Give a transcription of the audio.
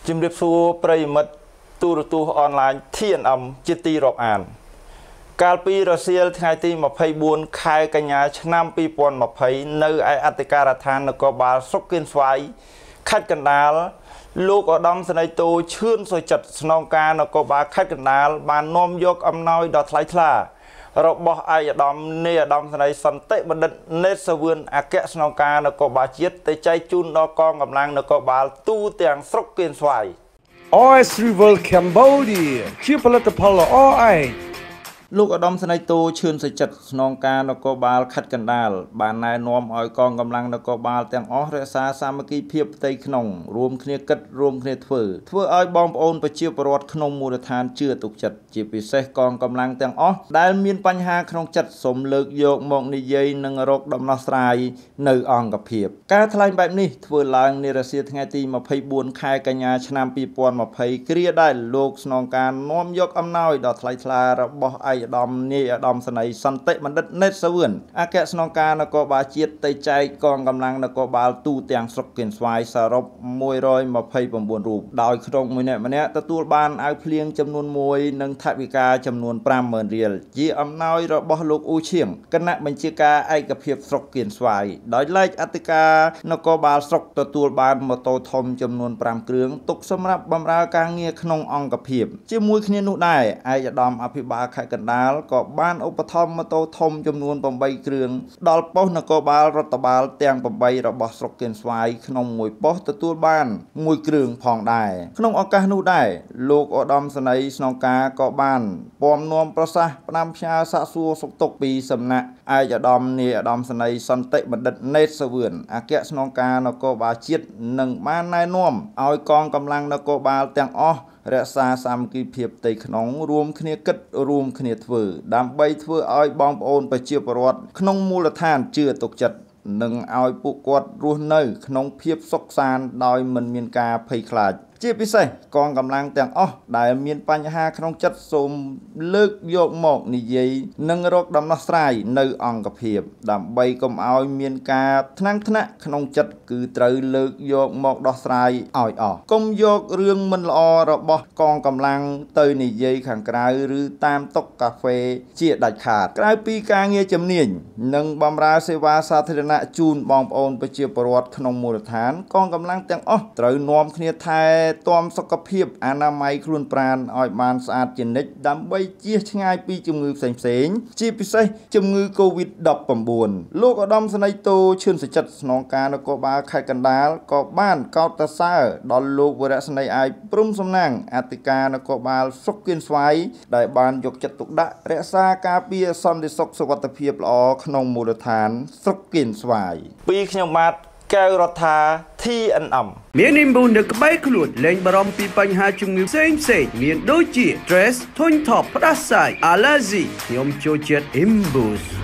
ជំរាបសួរប្រិយមិត្តទូរទស្សន៍អនឡាញ TNM ជាទីរាប់អានកាលពីរសៀលថ្ងៃទី24ខែកញ្ញាឆ្នាំ2020នៅឯអធិការដ្ឋាននគរបាលស្រុកគៀនស្វាយខេត្តកណ្ដាលលោកឧត្តមសេនីយ៍តូឈឿនសុចិត្តស្នងការនគរបាលខេត្តកណ្ដាលបាននាំយកអំណោយដ៏ថ្លៃថ្លារបស់ឯកឧត្តមនាយឧត្តមសេនីយ៍សន្តិបណ្ឌិតណេតសាវឿនអគ្គស្នងការនគរបាលជាតិទៅចែកជូនដល់កងកម្លាំងនគរបាលទូទាំងស្រុកគៀនស្វាយ Rival Cambodia ជាផលិតផលល្អឯងលោកឧត្តមសេនីយ៍តូឈឿនសុចិត្តស្នងការនគរបាលខេត្តកណ្ដាលបានណែនាំឲ្យកងកម្លាំងនគរបាលទាំងអស់រក្សាសាមគ្គីភាពផ្ទៃក្នុងរួមគ្នាគិតរួមគ្នាធ្វើឲ្យបងប្អូនប្រជាពលរដ្ឋក្នុងមូលដ្ឋានជឿទុកចិត្តជាពិសេសកងកម្លាំងទាំងអស់ដែលមានបញ្ហាក្នុងចិត្តសូមលើកយកមកនិយាយនិងរកដំណោះស្រាយនៅអង្គភាពការថ្លែងបែបនេះធ្វើឡើងនារសៀលថ្ងៃទី24ខែកញ្ញាឆ្នាំ2020គ្រាដែលលោកស្នងការនាំយកអំណោយដ៏ថ្លៃថ្លារបស់ឯកឧត្តមនាយឧត្តមសេនីយ៍សន្តិបណ្ឌិតណេតសាវឿនអគ្គស្នងការនគរបាលជាតិទៅចែកកងកម្លាំងនគរបាលទូទាំងស្រុកគៀនស្វាយសរុប129រូបដោយក្នុងម្នាក់ទទួលបានអាវភ្លៀងចំនួន1និងថវិកាចំនួន50000រៀលជាអំណោយរបស់លោកអ៊ូឈៀងគណៈបញ្ជាការឯកភាពស្រុកគៀនស្វាយដោយឡែកអធិការនគរបាលស្រុកទទួលបានម៉ូតូធំចំនួន5គ្រឿងទុកសម្រាប់បម្រើការងារក្នុងអង្គភាពជាមួយគ្នានោះដែរឯកឧត្តមអភិបាលខេត្តកណ្ដាលក៏បានឧបត្ថម្ភម៉ូតូធំចំនួន8គ្រឿងដល់ប៉ុស្តិ៍នគរបាលរដ្ឋបាលទាំង8របស់ស្រុកគៀនស្វាយក្នុងមួយប៉ុស្តិ៍ទទួលបាន1គ្រឿងផងដែរក្នុងឱកាសនោះដែរលោកឧត្តមសេនីយ៍ស្នងការក៏បានពំនាំប្រសាសន៍ផ្ដាំផ្ញើសាកសួរសុខទុក្ខពីសំណាក់ឯកឧត្តមនាយឧត្តមសេនីយ៍សន្តិបណ្ឌិតណេតសាវឿនអគ្គស្នងការនគរបាលជាតិនិងបានណែនាំឲ្យកងកម្លាំងនគរបាលទាំងអស់រក្សាសាមគ្គីភាពផ្ទៃក្នុងរួមគ្នាគិតរួមគ្នាធ្វើដើម្បីធ្វើឲ្យបងប្អូនប្រជាពលរដ្ឋក្នុងមូលដ្ឋានជឿទុកចិត្តនិងឲ្យពួកគាត់រស់នៅក្នុងភាពសុខសាន្តដោយមិនមានការភ័យខ្លាចជាពិសេសកងកម្លាំងទាំងអស់ដែលមានបញ្ហាក្នុងចិត្តសូមលើកយកមកនិយាយនិងរកដំណោះស្រាយនៅអង្គភាពដើម្បីកុំឲ្យមានការថ្នាំងថ្នាក់ក្នុងចិត្តគឺត្រូវលើកយកមកដោះស្រាយឲ្យអស់កុំយករឿងមិនល្អរបស់កងកម្លាំងទៅនិយាយខាងក្រៅឬតាមតុកាហ្វេជាដាច់ខាតក្រៅពីការងារជំនាញនិងបម្រើសេវាសាធារណៈជូនបងប្អូនប្រជាពលរដ្ឋក្នុងមូលដ្ឋានកងកម្លាំងទាំងអស់ត្រូវនាំគ្នាថែទាំសុខភាពអនាម័យខ្លួនប្រាណឲ្យបានស្អាតជានិច្ចដើម្បីជៀសឆ្ងាយពីជំងឺផ្សេងៗជាពិសេសជំងឺ COVID-19 លោកឧត្តមសេនីយ៍តូឈឿនសុចិត្តស្នងការនគរបាលខេត្តកណ្ដាលក៏បានកោតសរសើរដល់លោកវរៈសេនីយ៍ឯកព្រំសំណាងអធិការនគរបាលស្រុកគៀនស្វាយដែលបានយកចិត្តទុកដាក់រក្សាការពារសន្តិសុខសុវត្ថិភាពល្អក្នុងមូលដ្ឋានស្រុកគៀនស្វាយពីខ្ញុំបាទកែវរដ្ឋា TNM មាននិមបុនៅក្បែរខ្លួនលែងបារម្ភពីបញ្ហាជំងឺផ្សេងមានដូចជា stress ធុញថប់ផ្ដាសាយ allergy ខ្ញុំចូលចិត្ត Imbus